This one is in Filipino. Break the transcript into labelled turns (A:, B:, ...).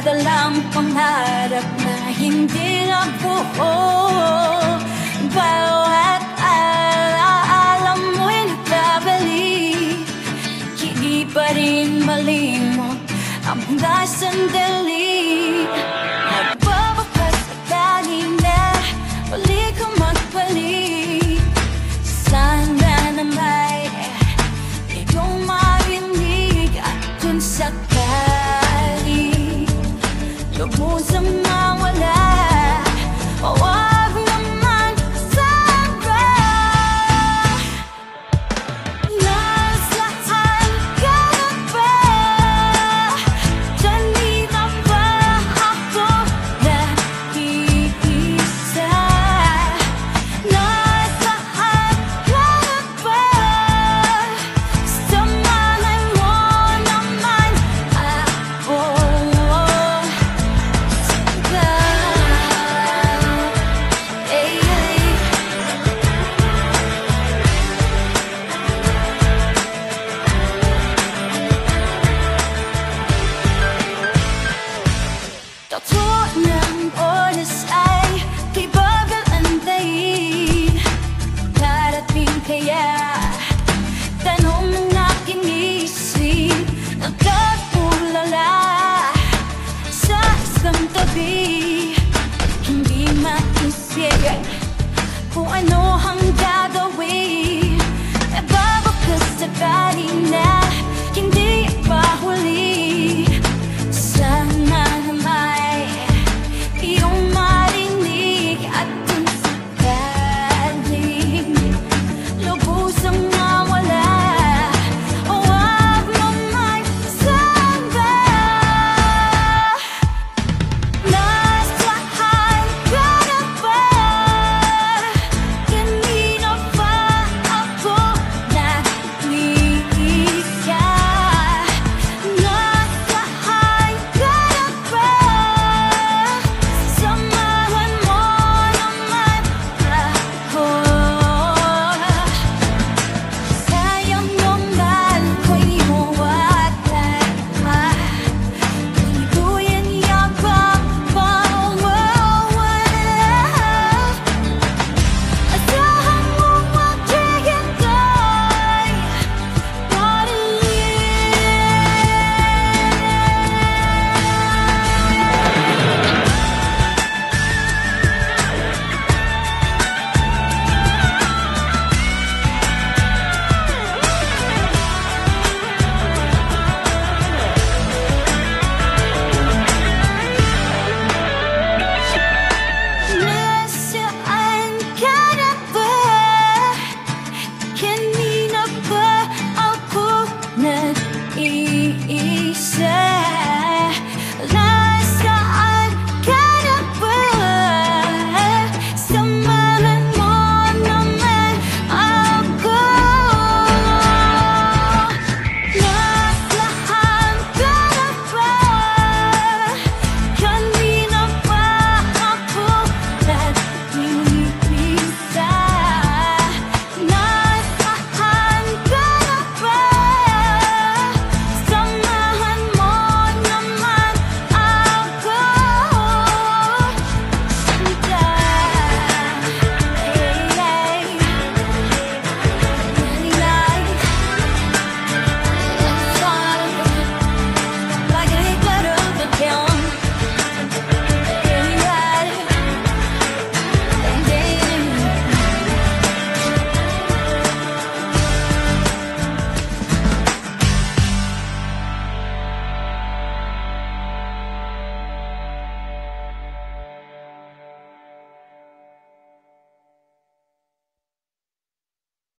A: dalang pangarap na hindi nabuo. Bawat alaala mo'y nagbabalik, hindi pa rin malimot ang mga sandali. Nagbabakas na kanina, balik kang magbalik. Sana na may iyong marinig at kung sakali lubusang mawala, huwag naman sana. Nasaan ka ba? Kanina ba ako nag-iisa? Nasaan ka ba? Samanay mo naman ako. Totoo ng oras ay di bagal antayin. Darating kaya tanong ng aking isip, nagkatulala sa isang tabi. Hindi maisip kung ano ang gagawin.